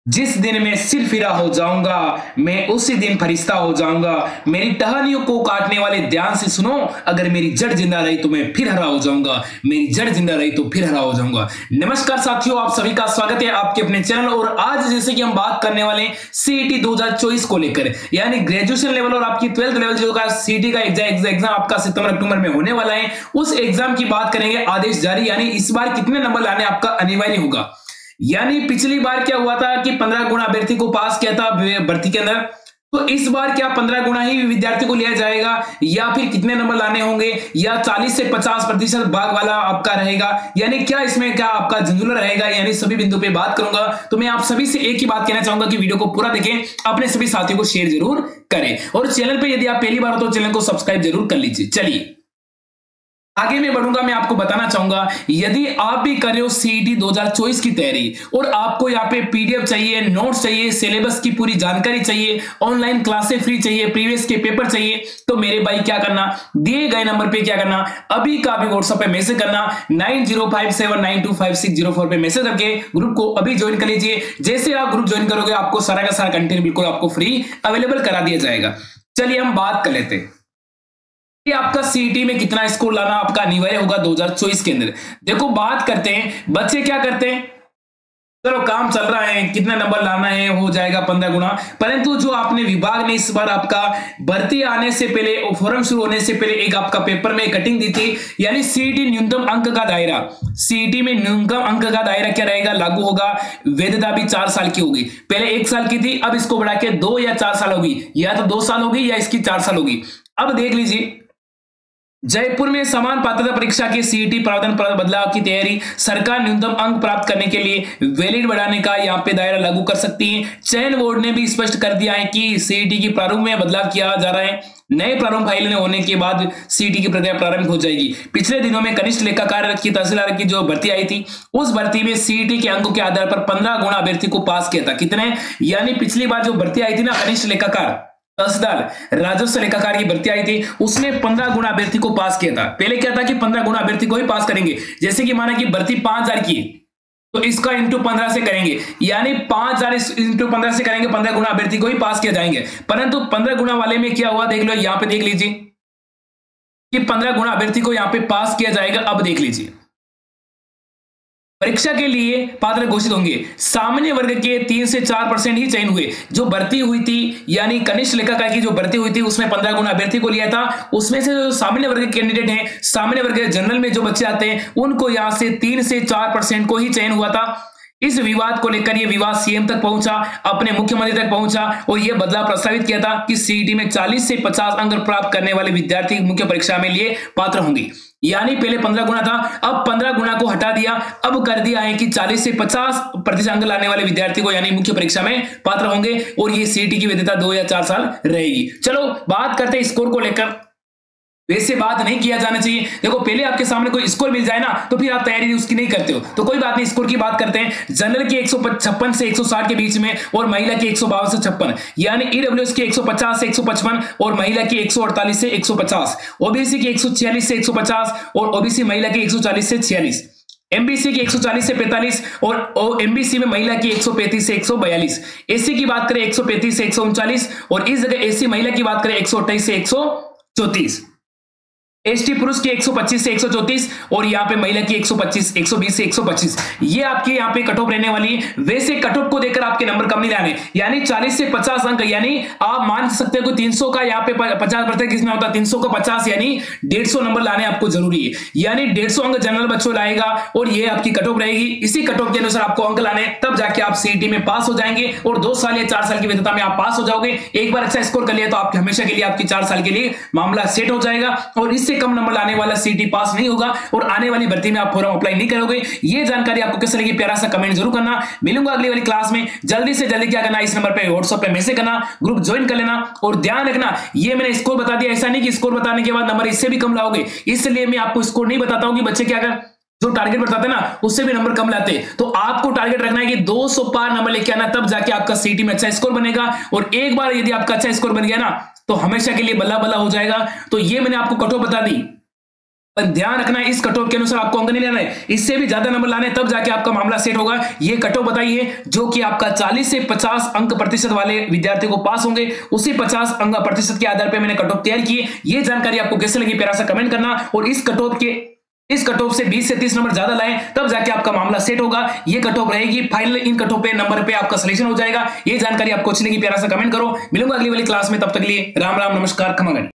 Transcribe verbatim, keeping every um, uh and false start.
जिस दिन मैं सिर फिरा हो जाऊंगा मैं उसी दिन फरिश्ता हो जाऊंगा। मेरी टहनियों को काटने वाले ध्यान से सुनो, अगर मेरी जड़ जिंदा रही तो मैं फिर हरा हो जाऊंगा। मेरी जड़ जिंदा रही तो फिर हरा हो जाऊंगा। नमस्कार साथियों, आप सभी का स्वागत है आपके अपने चैनल। और आज जैसे कि हम बात करने वाले हैं सीईटी दो हज़ार चौबीस को लेकर, यानी ग्रेजुएशन लेवल और आपकी ट्वेल्थ लेवल जो का सीईटी का एग्जाम आपका सितंबर अक्टूबर में होने वाला है, उस एग्जाम की बात करेंगे। आदेश जारी, यानी इस बार कितने नंबर लाने आपका अनिवार्य होगा। यानी पिछली बार क्या हुआ था कि पंद्रह गुना अभ्यर्थी को पास किया था भर्ती के अंदर, तो इस बार क्या पंद्रह गुना ही विद्यार्थी को लिया जाएगा या फिर कितने नंबर लाने होंगे, या चालीस से पचास प्रतिशत भाग वाला आपका रहेगा, यानी क्या इसमें क्या आपका झंझुला रहेगा, यानी सभी बिंदु पे बात करूंगा। तो मैं आप सभी से एक ही बात कहना चाहूंगा कि वीडियो को पूरा देखें, अपने सभी साथियों को शेयर जरूर करें और चैनल पे यदि आप पहली बार हो तो चैनल को सब्सक्राइब जरूर कर लीजिए। चलिए आगे मैं बढ़ूंगा, मैं आपको बताना चाहूंगा यदि आप भी कर रहे हो सीईटी दो हज़ार चौबीस की तैयारी और आपको यहाँ पे पीडीएफ चाहिए, नोट्स चाहिए, सिलेबस की पूरी जानकारी चाहिए, ऑनलाइन क्लासेस फ्री चाहिए, प्रीवियस के पेपर चाहिए, तो मेरे भाई क्या करना, दिए गए नंबर पे क्या करना, अभी का भी व्हाट्सएप पे मैसेज करना nine zero five seven nine two five six zero four पे मैसेज करके ग्रुप को अभी ज्वाइन कर लीजिए। जैसे आप ग्रुप ज्वाइन करोगे आपको सारा का सारा कंटेंट बिल्कुल आपको फ्री अवेलेबल करा दिया जाएगा। चलिए हम बात कर लेते हैं कि आपका सीईटी में कितना स्कोर लाना आपका अनिवार्य होगा दो हज़ार चौबीस के अंदर। देखो बात करते हैं, बच्चे क्या करते हैं, चलो काम चल रहा है, कितना नंबर लाना है, हो जाएगा पंद्रह गुना। परंतु जो आपने विभाग ने इस बार आपका भर्ती आने से पहले और फॉर्म शुरू होने से पहले एक आपका पेपर में कटिंग दी थी, यानी सीईटी न्यूनतम अंक का दायरा, सीईटी में न्यूनतम अंक का दायरा क्या रहेगा, लागू होगा। वैधता भी चार साल की होगी, पहले एक साल की थी, अब इसको बढ़ा के दो या चार साल होगी, या तो दो साल होगी या इसकी चार साल होगी। अब देख लीजिए, जयपुर में समान पात्रता परीक्षा के सीईटी प्रावधान बदलाव की तैयारी, सरकार न्यूनतम अंक प्राप्त करने के लिए वैलिड बढ़ाने का यहाँ पे दायरा लागू कर सकती है। चयन बोर्ड ने भी स्पष्ट कर दिया है कि सीईटी की प्रारूप में बदलाव किया जा रहा है। नए प्रारूप फाइल होने के बाद सीईटी की प्रक्रिया प्रारंभ हो जाएगी। पिछले दिनों में कनिष्ठ लेखाकार की तहसीलदार की जो भर्ती आई थी, उस भर्ती में सीईटी के अंकों के आधार पर पंद्रह गुना अभ्यर्थी को पास किया था। कितने, यानी पिछली बार जो भर्ती आई थी ना, कनिष्ठ लेखाकार तहसीलदार राजस्व लेखाकार की भर्ती आई थी, उसने पंद्रह गुना अभ्यर्थी को पास किया था। पहले क्या था कि पंद्रह गुना अभ्यर्थी को ही पास करेंगे, जैसे कि माना कि भर्ती पांच हजार की तो इसका इंटू पंद्रह से करेंगे, यानी पांच हजार इंटू पंद्रह से करेंगे, पंद्रह गुना अभ्यर्थी को ही पास किया जाएंगे। परंतु पंद्रह गुना वाले में क्या हुआ, देख लो यहां पे, देख लीजिए कि पंद्रह गुना अभ्यर्थी को यहां पे पास किया जाएगा। अब देख लीजिए, परीक्षा के लिए पात्र घोषित होंगे सामान्य वर्ग के तीन से चार परसेंट ही चयन हुए। जो भर्ती हुई थी, यानी कनिष्ठ लेखाकार की जो भर्ती हुई थी, उसमें पंद्रह गुना अभ्यर्थी को लिया था। उसमें से जो सामान्य वर्ग के कैंडिडेट हैं, सामान्य वर्ग जनरल में जो बच्चे आते हैं, उनको यहां से तीन से चार परसेंट को ही चयन हुआ था। इस विवाद को लेकर यह विवाद सीएम तक पहुंचा, अपने मुख्यमंत्री तक पहुंचा और यह बदलाव प्रस्तावित किया था कि सीईटी में चालीस से पचास अंक प्राप्त करने वाले विद्यार्थी मुख्य परीक्षा में लिए पात्र होंगे। यानी पहले पंद्रह गुना था, अब पंद्रह गुना को हटा दिया, अब कर दिया है कि चालीस से पचास प्रतिशत अंक लाने वाले विद्यार्थी को यानी मुख्य परीक्षा में पात्र होंगे और ये सीईटी की वैधता दो या चार साल रहेगी। चलो बात करते हैं स्कोर को लेकर। वैसे बात नहीं किया जाना चाहिए। देखो पहले आपके सामने कोई स्कोर मिल जाए ना, तो फिर आप तैयारी उसकी नहीं करते हो, तो कोई बात नहीं। स्कोर की बात करते हैं, जनरल के एक सौ छप्पन से एक सौ साठ के बीच में और महिला के एक सौ बावन से छप्पन, यानी ईडब्ल्यूएस के एक सौ पचास से एक सौ पचपन और महिला के एक सौ अड़तालीस से एक सौ पचास, ओबीसी के एक सौ छियालीस से एक सौ पचास और ओबीसी महिला के एक सौ चालीस से छियालीस, एमबीसी की एक सौ चालीस से पैंतालीस और एमबीसी में महिला की एक सौ पैंतीस से एक सौ बयालीस, एससी की बात करें एक सौ पैंतीस से एक सौ उनचालीस और इस जगह एससी महिला की बात करें एक सौ अट्ठाईस से एक सौ चौंतीस, एसटी पुरुष की एक सौ पच्चीस से एक सौ चौंतीस और यहाँ पे महिला की एक सौ पच्चीस, एक सौ बीस से एक सौ पच्चीस, ये आपके यहाँ पे कट ऑफ रहने वाली है। वैसे कट ऑफ को देखकर आपके नंबर कम नहीं लाने, यानी चालीस से पचास अंक, यानी आप मान सकते हो कि तीन सौ का यहाँ पे पचास प्रतिशत किसमें होता है, तीन सौ का पचास, यानी डेढ़ सौ नंबर लाने आपको जरूरी है। यानी डेढ़ सौ अंक जनरल बच्चों लाएगा और ये आपकी कट ऑफ रहेगी। इसी कट ऑफ के अनुसार आपको अंक लाने, तब जाके आप सीईटी में पास हो जाएंगे और दो साल या चार साल की वैधता में आप पास हो जाओगे। एक बार अच्छा स्कोर कर लिया तो आपके हमेशा के लिए आपकी चार साल के लिए मामला सेट हो जाएगा और इससे कम नंबर लाने वाला सीईटी पास नहीं होगा और आने वाली भर्ती में आप फॉर्म अप्लाई नहीं करोगे। ये जानकारी आपको कैसे लगी, प्यारा सा कमेंट जरूर करना। मिलूंगा अगली वाली क्लास में। जल्दी से जल्दी क्या करना, इस नंबर पे व्हाट्सएप पे मैसेज करना, ग्रुप ज्वाइन कर लेना और ध्यान रखना, ये मैंने स्कोर बता दिया, ऐसा नहीं कि स्कोर बताने के बाद नंबर इससे भी कम लाओगे। इसलिए मैं आपको स्कोर नहीं बताता हूं कि बच्चे क्या कर, जो टारगेट बताते ना उससे भी नंबर कम लाते। तो आपको टारगेट रखना है कि दो सौ पार नंबर लेके आना, तब जाके आपका सीईटी में अच्छा स्कोर बनेगा। और एक बार यदि आपका अच्छा स्कोर बन गया ना, तो हमेशा के लिए बल्ला बल्ला हो जाएगा। तो ये मैंने आपको कट ऑफ बता दी। पर ध्यान रखना इस कट ऑफ के अनुसार आपको अंक नहीं लेना है, इससे भी ज्यादा नंबर लाने तब जाके आपका मामला सेट होगा। ये कट ऑफ बताइए जो कि आपका चालीस से पचास अंक प्रतिशत वाले विद्यार्थी को पास होंगे, उसी पचास अंक प्रतिशत के आधार पर मैंने कट ऑफ तैयार किए। ये जानकारी आपको कैसे लगी प्यारा सा कमेंट करना, और इस कट ऑफ के इस कट ऑफ से बीस से तीस नंबर ज्यादा लाएं तब जाके आपका मामला सेट होगा। ये कट ऑफ रहेगी फाइनल, इन कट ऑफ पे नंबर पे आपका सिलेक्शन हो जाएगा। ये जानकारी आपको अच्छी लगी प्यारा सा कमेंट करो। मिलूंगा अगली वाली क्लास में, तब तक के लिए राम राम नमस्कार खमागन।